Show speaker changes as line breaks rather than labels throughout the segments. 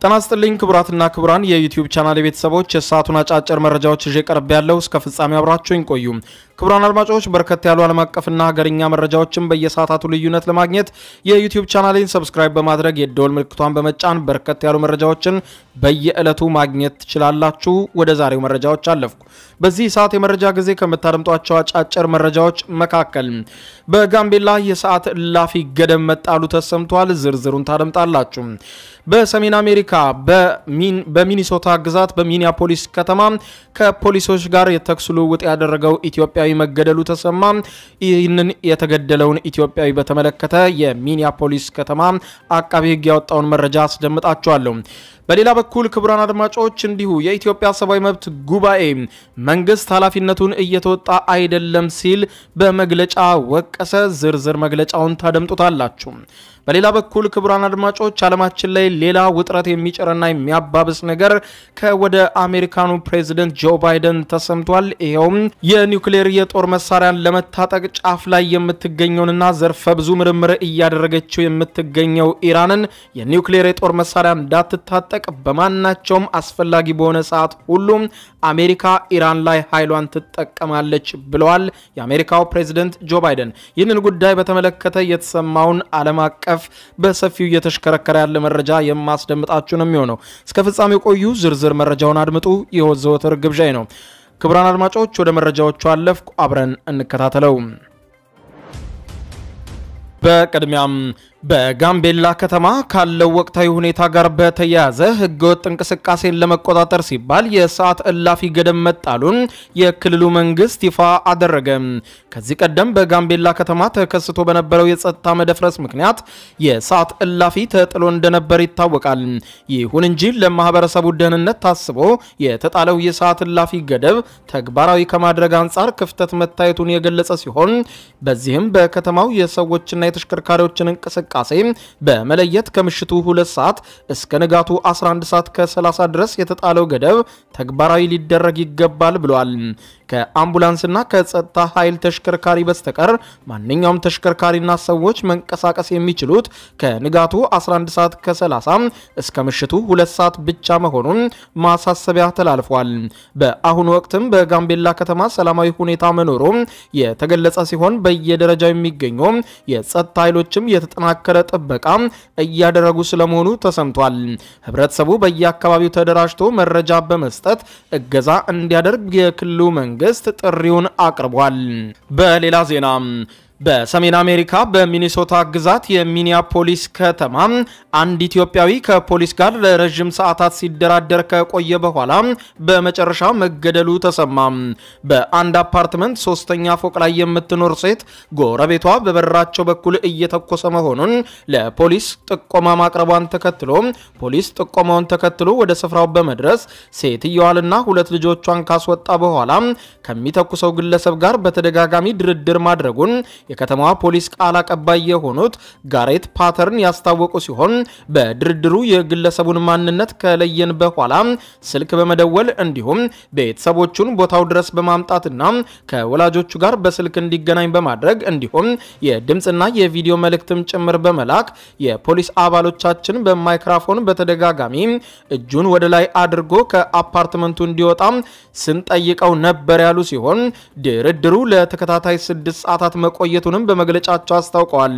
ጤና ይስጥልኝ ክቡራትና ክቡራን የዩቲዩብ ቻናል ቤተሰቦች የሰዓቱን አጫጭር መረጃዎች ይዤ ቀርብ ያለው እስከ ፍጻሜ አብራችሁኝ ቆዩ። ክቡራን አድማጮች በርከት ያሉ ዓለም አቀፍና ሀገርኛ መረጃዎችን በየሰዓታቱ ልዩነት ለማግኘት የዩቲዩብ ቻናሌን ሰብስክራይብ በማድረግ የደወል ምልክቷን በመጫን በርከት ያሉ መረጃዎችን በየዕለቱ ማግኘት ትችላላችሁ። ወደ ዛሬው መረጃዎች አለፍኩ። በዚህ ሰዓት የመረጃ ጊዜ ከምታደምጧቸው አጫጭር መረጃዎች መካከል በጋምቤላ የሰዓት እላፊ ገደብ መጣሉ ተሰምቷል። ዝርዝሩን ታደምጣላችሁ። በሰሜን አሜሪካ በሚኒሶታ ግዛት በሚኒያፖሊስ ከተማ ከፖሊሶች ጋር የተኩስ ልውውጥ ያደረገው ኢትዮጵያዊ መገደሉ ተሰማ። ይህንን የተገደለውን ኢትዮጵያዊ በተመለከተ የሚኒያፖሊስ ከተማ አቃቤ ሕግ ያወጣውን መረጃ አስደምጣችኋለሁ። በሌላ በኩል ክቡራን አድማጮች እንዲሁ የኢትዮጵያ ሰብአዊ መብት ጉባኤ መንግስት ኃላፊነቱን እየተወጣ አይደለም ሲል በመግለጫ ወቀሰ። ዝርዝር መግለጫውን ታደምጡታላችሁ። በሌላ በኩል ክቡራን አድማጮች ዓለማችን ላይ ሌላ ውጥረት የሚጨርና የሚያባብስ ነገር ከወደ አሜሪካኑ ፕሬዝዳንት ጆ ባይደን ተሰምቷል። ይሄውም የኒውክሌር የጦር መሳሪያን ለመታጠቅ ጫፍ ላይ የምትገኘውንና ዘርፈ ብዙ ምርምር እያደረገችው የምትገኘው ኢራንን የኒውክሌር የጦር መሳሪያ እንዳትታጠቅ በማናቸውም አስፈላጊ በሆነ ሰዓት ሁሉ አሜሪካ ኢራን ላይ ኃይሏን ትጠቀማለች ብለዋል የአሜሪካው ፕሬዝዳንት ጆ ባይደን። ይህንን ጉዳይ በተመለከተ የተሰማውን ዓለም አቀፍ በሰፊው እየተሽከረከረ ያለ መረጃ የማስደምጣችሁ ነው የሚሆነው። እስከ ፍጻሜው ቆዩ። ዝርዝር መረጃውን አድምጡ። የወዘወትር ግብዣይ ነው። ክቡራን አድማጮች ወደ መረጃዎቹ አለፍኩ። አብረን እንከታተለው። በቅድሚያም በጋምቤላ ከተማ ካለው ወቅታዊ ሁኔታ ጋር በተያያዘ ህገወጥ እንቅስቃሴን ለመቆጣጠር ሲባል የሰዓት እላፊ ገደብ መጣሉን የክልሉ መንግስት ይፋ አደረገ። ከዚህ ቀደም በጋምቤላ ከተማ ተከስቶ በነበረው የጸጥታ መደፍረስ ምክንያት የሰዓት እላፊ ተጥሎ እንደነበር ይታወቃል። ይሁን እንጂ ለማህበረሰቡ ደህንነት ታስቦ የተጣለው የሰዓት እላፊ ገደብ ተግባራዊ ከማድረግ አንጻር ክፍተት መታየቱን የገለጸ ሲሆን በዚህም በከተማው የሰዎችና የተሽከርካሪዎችን እንቅስቃሴ በመለየት ከምሽቱ 2 ሰዓት እስከ ንጋቱ 11 ሰዓት ከ30 ድረስ የተጣለው ገደብ ተግባራዊ ሊደረግ ይገባል ብሏል። ከአምቡላንስና ከጸጥታ ኃይል ተሽከርካሪ በስተቀር ማንኛውም ተሽከርካሪና ሰዎች መንቀሳቀስ የሚችሉት ከንጋቱ 11 ሰዓት ከ30 እስከ ምሽቱ 2 ሰዓት ብቻ መሆኑን ማሳሰቢያ ተላልፏል። በአሁኑ ወቅትም በጋምቤላ ከተማ ሰላማዊ ሁኔታ መኖሩ የተገለጸ ሲሆን በየደረጃው የሚገኙ የጸጥታ ኃይሎችም የተጠናከረ ጥበቃ እያደረጉ ስለመሆኑ ተሰምቷል። ህብረተሰቡ በየአካባቢው ተደራጅቶ መረጃ በመስጠት እገዛ እንዲያደርግ የክልሉ መንግስት ጥሪውን አቅርቧል። በሌላ ዜና በሰሜን አሜሪካ በሚኒሶታ ግዛት የሚኒያፖሊስ ከተማ አንድ ኢትዮጵያዊ ከፖሊስ ጋር ለረጅም ሰዓታት ሲደራደር ከቆየ በኋላ በመጨረሻ መገደሉ ተሰማ። በአንድ አፓርትመንት 3ኛ ፎቅ ላይ የምትኖር ሴት ጎረቤቷ በበራቸው በኩል እየተኮሰ መሆኑን ለፖሊስ ጥቆማ ማቅረቧን ተከትሎ ፖሊስ ጥቆማውን ተከትሎ ወደ ስፍራው በመድረስ ሴትየዋንና 2 ልጆቿን ካስወጣ በኋላ ከሚተኩሰው ግለሰብ ጋር በተደጋጋሚ ድርድር ማድረጉን የከተማዋ ፖሊስ ቃል አቀባይ የሆኑት ጋሬት ፓተርን ያስታወቁ ሲሆን በድርድሩ የግለሰቡን ማንነት ከለየን በኋላ ስልክ በመደወል እንዲሁም ቤተሰቦቹን ቦታው ድረስ በማምጣትና ከወላጆቹ ጋር በስልክ እንዲገናኝ በማድረግ እንዲሁም የድምጽና የቪዲዮ መልእክትም ጭምር በመላክ የፖሊስ አባሎቻችን በማይክሮፎን በተደጋጋሚ እጁን ወደ ላይ አድርጎ ከአፓርትመንቱ እንዲወጣ ስንጠይቀው ነበር ያሉ ሲሆን ድርድሩ ለተከታታይ 6 ሰዓታት መቆየቱንም በመግለጫቸው አስታውቀዋል።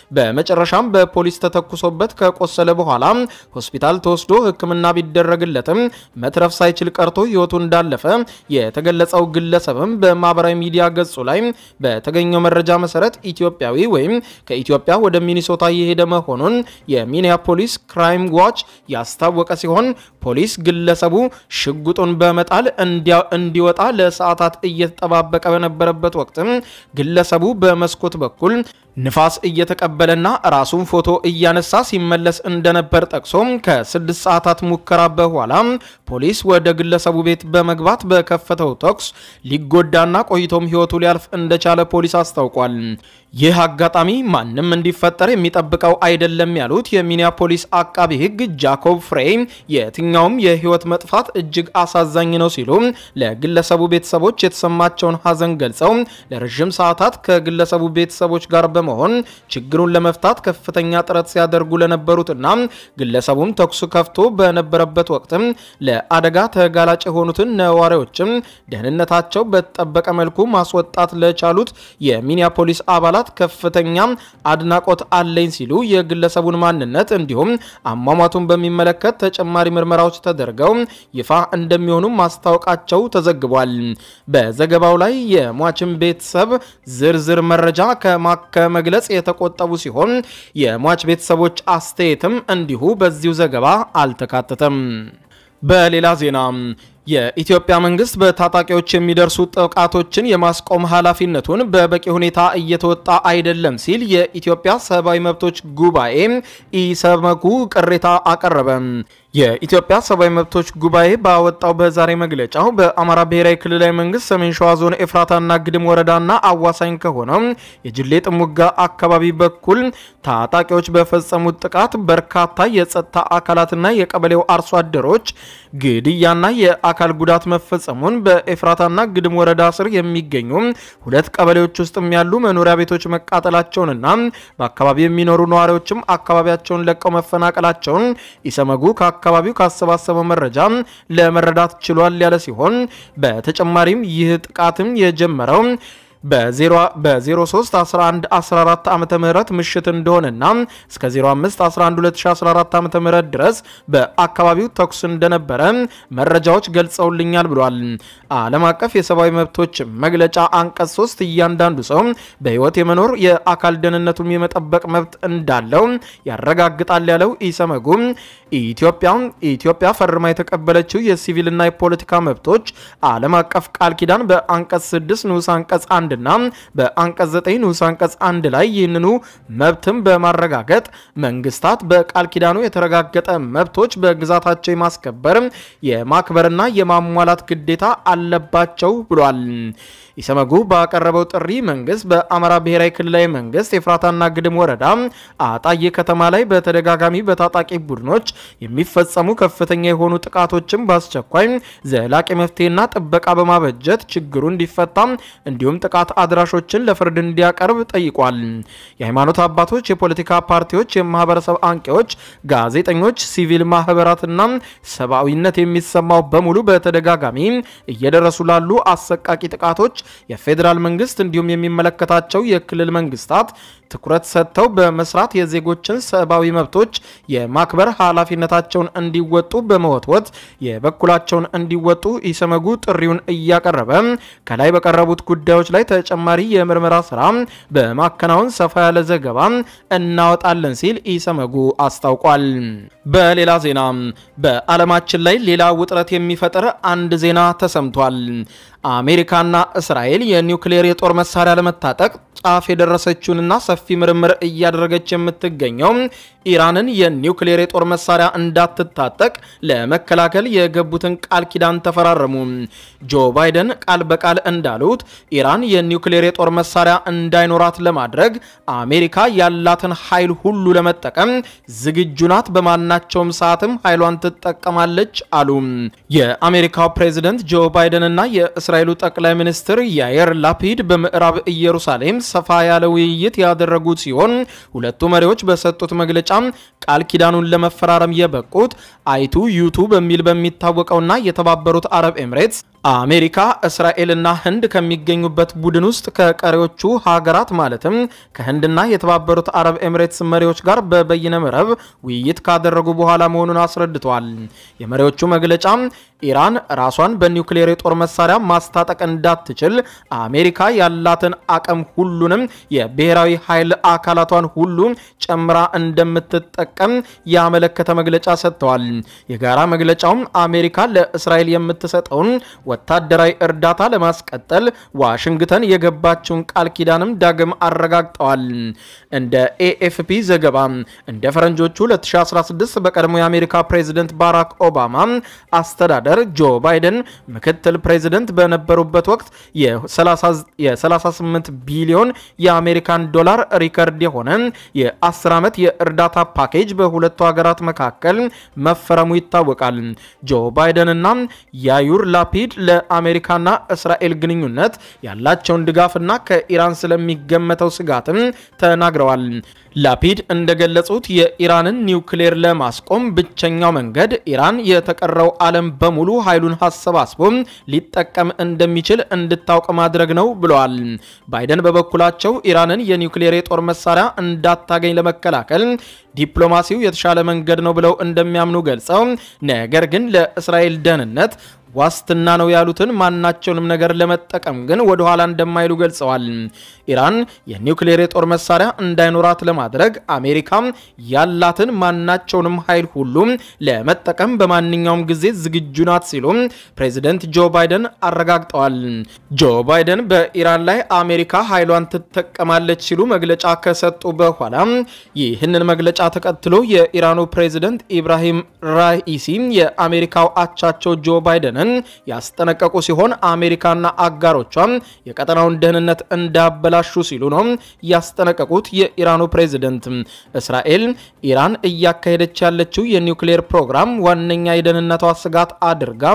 በመጨረሻም በፖሊስ ተተኩሶበት ከቆሰለ በኋላ ሆስፒታል ተወስዶ ሕክምና ቢደረግለትም መትረፍ ሳይችል ቀርቶ ህይወቱ እንዳለፈ የተገለጸው ግለሰብም በማህበራዊ ሚዲያ ገጹ ላይ በተገኘው መረጃ መሰረት ኢትዮጵያዊ ወይም ከኢትዮጵያ ወደ ሚኒሶታ የሄደ መሆኑን የሚኒያፖሊስ ክራይም ዋች ያስታወቀ ሲሆን ፖሊስ ግለሰቡ ሽጉጡን በመጣል እንዲወጣ ለሰዓታት እየተጠባበቀ በነበረበት ወቅት ግለሰቡ በመስኮት በኩል ንፋስ እየተቀበለና ራሱን ፎቶ እያነሳ ሲመለስ እንደነበር ጠቅሶ ከ6 ሰዓታት ሙከራ በኋላ ፖሊስ ወደ ግለሰቡ ቤት በመግባት በከፈተው ተኩስ ሊጎዳና ቆይቶም ህይወቱ ሊያልፍ እንደቻለ ፖሊስ አስታውቋል። ይህ አጋጣሚ ማንንም እንዲፈጠር የሚጠብቀው አይደለም ያሉት የሚኒያፖሊስ አቃቢ ሕግ ጃኮብ ፍሬ የትኛውም የህይወት መጥፋት እጅግ አሳዛኝ ነው ሲሉ ለግለሰቡ ቤተሰቦች የተሰማቸውን ሐዘን ገልጸው ለረጅም ሰዓታት ከግለሰቡ ቤተሰቦች ጋር በመሆን ችግሩን ለመፍታት ከፍተኛ ጥረት ሲያደርጉ ለነበሩትና ግለሰቡም ተኩስ ከፍቶ በነበረበት ወቅት ለአደጋ ተጋላጭ የሆኑትን ነዋሪዎችም ደህንነታቸው በተጠበቀ መልኩ ማስወጣት ለቻሉት የሚኒያፖሊስ አባላት ከፍተኛ አድናቆት አለኝ ሲሉ የግለሰቡን ማንነት እንዲሁም አሟሟቱን በሚመለከት ተጨማሪ ምርመራዎች ተደርገው ይፋ እንደሚሆኑ ማስታወቃቸው ተዘግቧል። በዘገባው ላይ የሟችን ቤተሰብ ዝርዝር መረጃ ከመግለጽ የተቆጠቡ ሲሆን የሟች ቤተሰቦች አስተያየትም እንዲሁ በዚሁ ዘገባ አልተካተተም። በሌላ ዜና የኢትዮጵያ መንግስት በታጣቂዎች የሚደርሱ ጥቃቶችን የማስቆም ኃላፊነቱን በበቂ ሁኔታ እየተወጣ አይደለም ሲል የኢትዮጵያ ሰብአዊ መብቶች ጉባኤ ኢሰመጉ ቅሬታ አቀረበ። የኢትዮጵያ ሰብአዊ መብቶች ጉባኤ ባወጣው በዛሬ መግለጫው በአማራ ብሔራዊ ክልላዊ መንግስት ሰሜን ሸዋ ዞን ኤፍራታና ግድም ወረዳና አዋሳኝ ከሆነው የጅሌ ጥሙጋ አካባቢ በኩል ታጣቂዎች በፈጸሙት ጥቃት በርካታ የጸጥታ አካላትና የቀበሌው አርሶ አደሮች ግድያና የአካል ጉዳት መፈጸሙን በኤፍራታና ግድም ወረዳ ስር የሚገኙ ሁለት ቀበሌዎች ውስጥም ያሉ መኖሪያ ቤቶች መቃጠላቸውንና በአካባቢው የሚኖሩ ነዋሪዎችም አካባቢያቸውን ለቀው መፈናቀላቸውን ኢሰመጉ አካባቢው ካሰባሰበው መረጃ ለመረዳት ችሏል ያለ ሲሆን በተጨማሪም ይህ ጥቃትም የጀመረው በ03/11/14 ዓመተ ምህረት ምሽት እንደሆነና እስከ 05/11/2014 ዓመተ ምህረት ድረስ በአካባቢው ተኩስ እንደነበረ መረጃዎች ገልጸውልኛል ብሏል። ዓለም አቀፍ የሰብአዊ መብቶች መግለጫ አንቀጽ 3 እያንዳንዱ ሰው በህይወት የመኖር የአካል ደህንነቱን የመጠበቅ መብት እንዳለው ያረጋግጣል ያለው ኢሰመጉ ኢትዮጵያ ፈርማ የተቀበለችው የሲቪልና የፖለቲካ መብቶች ዓለም አቀፍ ቃል ኪዳን በአንቀጽ 6 ንዑስ አንቀጽ 1 እና በአንቀጽ 9 ንዑስ አንቀጽ 1 ላይ ይህንኑ መብትም በማረጋገጥ መንግስታት በቃል ኪዳኑ የተረጋገጠ መብቶች በግዛታቸው የማስከበር የማክበርና የማሟላት ግዴታ አለባቸው ብሏል። ኢሰመጉ ባቀረበው ጥሪ መንግስት በአማራ ብሔራዊ ክልላዊ መንግስት ኤፍራታና ግድም ወረዳ አጣዬ ከተማ ላይ በተደጋጋሚ በታጣቂ ቡድኖች የሚፈጸሙ ከፍተኛ የሆኑ ጥቃቶችን በአስቸኳይ ዘላቂ መፍትሄና ጥበቃ በማበጀት ችግሩ እንዲፈታ እንዲሁም ጥቃት አድራሾችን ለፍርድ እንዲያቀርብ ጠይቋል። የሃይማኖት አባቶች፣ የፖለቲካ ፓርቲዎች፣ የማህበረሰብ አንቂዎች፣ ጋዜጠኞች፣ ሲቪል ማህበራትና ሰብአዊነት የሚሰማው በሙሉ በተደጋጋሚ እየደረሱ ላሉ አሰቃቂ ጥቃቶች የፌዴራል መንግስት እንዲሁም የሚመለከታቸው የክልል መንግስታት ትኩረት ሰጥተው በመስራት የዜጎችን ሰብአዊ መብቶች የማክበር ኃላፊነታቸውን እንዲወጡ በመወትወት የበኩላቸውን እንዲወጡ ኢሰመጉ ጥሪውን እያቀረበ ከላይ በቀረቡት ጉዳዮች ላይ ተጨማሪ የምርመራ ስራ በማከናወን ሰፋ ያለ ዘገባ እናወጣለን ሲል ኢሰመጉ አስታውቋል። በሌላ ዜና በዓለማችን ላይ ሌላ ውጥረት የሚፈጥር አንድ ዜና ተሰምቷል። አሜሪካና እስራኤል የኒውክሌር የጦር መሳሪያ ለመታጠቅ ጫፍ የደረሰችውንና ሰፊ ምርምር እያደረገች የምትገኘው ኢራንን የኒውክሌር የጦር መሳሪያ እንዳትታጠቅ ለመከላከል የገቡትን ቃል ኪዳን ተፈራረሙ። ጆ ባይደን ቃል በቃል እንዳሉት ኢራን የኒውክሌር የጦር መሳሪያ እንዳይኖራት ለማድረግ አሜሪካ ያላትን ኃይል ሁሉ ለመጠቀም ዝግጁ ናት፣ በማናቸውም ሰዓትም ኃይሏን ትጠቀማለች አሉ። የአሜሪካው ፕሬዝዳንት ጆ ባይደን እና የእስራኤሉ ጠቅላይ ሚኒስትር ያየር ላፒድ በምዕራብ ኢየሩሳሌም ሰፋ ያለ ውይይት ያደረጉት ሲሆን ሁለቱ መሪዎች በሰጡት መግለጫ ቃል ኪዳኑን ለመፈራረም የበቁት አይቱ ዩቱ በሚል በሚታወቀውና የተባበሩት አረብ ኤምሬትስ አሜሪካ፣ እስራኤልና ህንድ ከሚገኙበት ቡድን ውስጥ ከቀሪዎቹ ሀገራት ማለትም ከህንድና የተባበሩት አረብ ኤምሬትስ መሪዎች ጋር በበይነ መረብ ውይይት ካደረጉ በኋላ መሆኑን አስረድተዋል። የመሪዎቹ መግለጫ ኢራን ራሷን በኒውክሌር የጦር መሳሪያ ማስታጠቅ እንዳትችል አሜሪካ ያላትን አቅም ሁሉንም የብሔራዊ ኃይል አካላቷን ሁሉ ጨምራ እንደምትጠቀም ያመለከተ መግለጫ ሰጥተዋል። የጋራ መግለጫውም አሜሪካ ለእስራኤል የምትሰጠውን ወታደራዊ እርዳታ ለማስቀጠል ዋሽንግተን የገባችውን ቃል ኪዳንም ዳግም አረጋግጠዋል። እንደ ኤኤፍፒ ዘገባ እንደ ፈረንጆቹ 2016 በቀድሞ የአሜሪካ ፕሬዝዳንት ባራክ ኦባማ አስተዳደር ጆ ባይደን ምክትል ፕሬዝዳንት በነበሩበት ወቅት የ38 ቢሊዮን የአሜሪካን ዶላር ሪከርድ የሆነ የ10 ዓመት የእርዳታ ፓኬጅ በሁለቱ ሀገራት መካከል መፈረሙ ይታወቃል። ጆ ባይደን እና ያዩር ላፒድ ለአሜሪካና እስራኤል ግንኙነት ያላቸውን ድጋፍና ከኢራን ስለሚገመተው ስጋትም ተናግረዋል። ላፒድ እንደገለጹት የኢራንን ኒውክሌር ለማስቆም ብቸኛው መንገድ ኢራን የተቀረው ዓለም በሙሉ ኃይሉን አሰባስቦ ሊጠቀም እንደሚችል እንድታውቅ ማድረግ ነው ብለዋል። ባይደን በበኩላቸው ኢራንን የኒውክሌር የጦር መሳሪያ እንዳታገኝ ለመከላከል ዲፕሎማሲው የተሻለ መንገድ ነው ብለው እንደሚያምኑ ገልጸው ነገር ግን ለእስራኤል ደህንነት ዋስትና ነው ያሉትን ማናቸውንም ነገር ለመጠቀም ግን ወደ ኋላ እንደማይሉ ገልጸዋል። ኢራን የኒውክሌር የጦር መሳሪያ እንዳይኖራት ለማድረግ አሜሪካ ያላትን ማናቸውንም ኃይል ሁሉ ለመጠቀም በማንኛውም ጊዜ ዝግጁ ናት ሲሉ ፕሬዚደንት ጆ ባይደን አረጋግጠዋል። ጆ ባይደን በኢራን ላይ አሜሪካ ኃይሏን ትጠቀማለች ሲሉ መግለጫ ከሰጡ በኋላ ይህንን መግለጫ ተከትሎ የኢራኑ ፕሬዚደንት ኢብራሂም ራኢሲ የአሜሪካው አቻቸው ጆ ባይደን ያስጠነቀቁ ሲሆን አሜሪካና አጋሮቿ የቀጠናውን ደህንነት እንዳበላሹ ሲሉ ነው ያስጠነቀቁት። የኢራኑ ፕሬዝዳንት እስራኤል ኢራን እያካሄደች ያለችው የኒውክሌር ፕሮግራም ዋነኛ የደህንነቷ ስጋት አድርጋ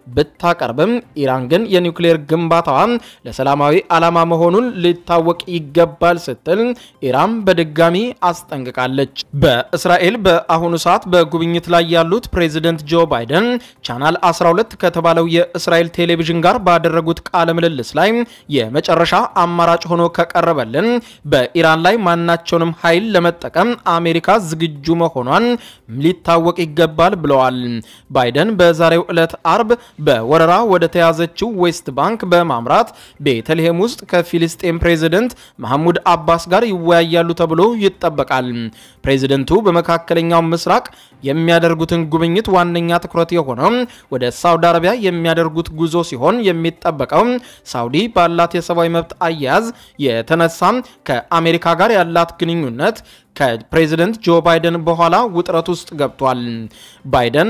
ብታቀርብም ኢራን ግን የኒውክሌር ግንባታዋ ለሰላማዊ ዓላማ መሆኑን ሊታወቅ ይገባል ስትል ኢራን በድጋሚ አስጠንቅቃለች። በእስራኤል በአሁኑ ሰዓት በጉብኝት ላይ ያሉት ፕሬዝዳንት ጆ ባይደን ቻናል 12 ባለው የእስራኤል ቴሌቪዥን ጋር ባደረጉት ቃለ ምልልስ ላይ የመጨረሻ አማራጭ ሆኖ ከቀረበልን በኢራን ላይ ማናቸውንም ኃይል ለመጠቀም አሜሪካ ዝግጁ መሆኗን ሊታወቅ ይገባል ብለዋል። ባይደን በዛሬው ዕለት አርብ በወረራ ወደ ተያዘችው ዌስት ባንክ በማምራት ቤተልሔም ውስጥ ከፊሊስጤም ፕሬዝዳንት መሐሙድ አባስ ጋር ይወያያሉ ተብሎ ይጠበቃል። ፕሬዝዳንቱ በመካከለኛው ምስራቅ የሚያደርጉትን ጉብኝት ዋነኛ ትኩረት የሆነው ወደ ሳውዲ አረቢያ የሚያደርጉት ጉዞ ሲሆን የሚጠበቀው ሳውዲ ባላት የሰብአዊ መብት አያያዝ የተነሳ ከአሜሪካ ጋር ያላት ግንኙነት ከፕሬዝዳንት ጆ ባይደን በኋላ ውጥረት ውስጥ ገብቷል። ባይደን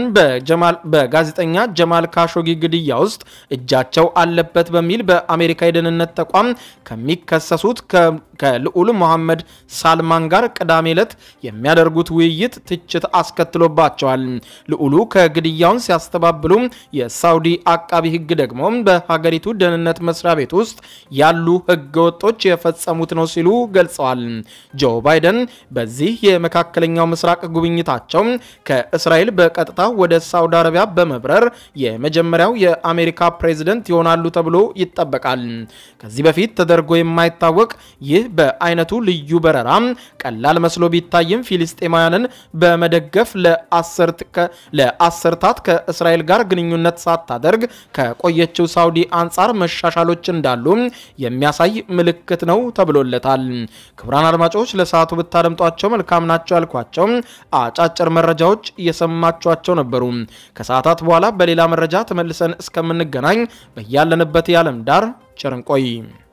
በጋዜጠኛ ጀማል ካሾጊ ግድያ ውስጥ እጃቸው አለበት በሚል በአሜሪካ የደህንነት ተቋም ከሚከሰሱት ከልዑል መሐመድ ሳልማን ጋር ቅዳሜ ዕለት የሚያደርጉት ውይይት ትችት አስከትሎባቸዋል። ልዑሉ ከግድያውን ሲያስተባብሉ የሳውዲ አቃቢ ሕግ ደግሞ በሀገሪቱ ደህንነት መስሪያ ቤት ውስጥ ያሉ ህገወጦች የፈጸሙት ነው ሲሉ ገልጸዋል። ጆ ባይደን በዚህ የመካከለኛው ምስራቅ ጉብኝታቸው ከእስራኤል በቀጥታ ወደ ሳውዲ አረቢያ በመብረር የመጀመሪያው የአሜሪካ ፕሬዝዳንት ይሆናሉ ተብሎ ይጠበቃል። ከዚህ በፊት ተደርጎ የማይታወቅ ይህ በአይነቱ ልዩ በረራ ቀላል መስሎ ቢታይም ፊሊስጤማውያንን በመደገፍ ለአስርታት ከእስራኤል ጋር ግንኙነት ሳታደርግ ከቆየችው ሳውዲ አንጻር መሻሻሎች እንዳሉ የሚያሳይ ምልክት ነው ተብሎለታል። ክቡራን አድማጮች ለሰዓቱ ብታደምጧቸው መልካም ናቸው ያልኳቸው አጫጭር መረጃዎች እየሰማችኋቸው ነበሩ። ከሰዓታት በኋላ በሌላ መረጃ ተመልሰን እስከምንገናኝ በያለንበት የዓለም ዳር ቸር እንቆይ።